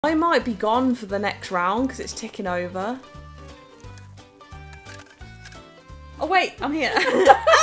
I might be gone for the next round because it's ticking over. Oh wait, I'm here.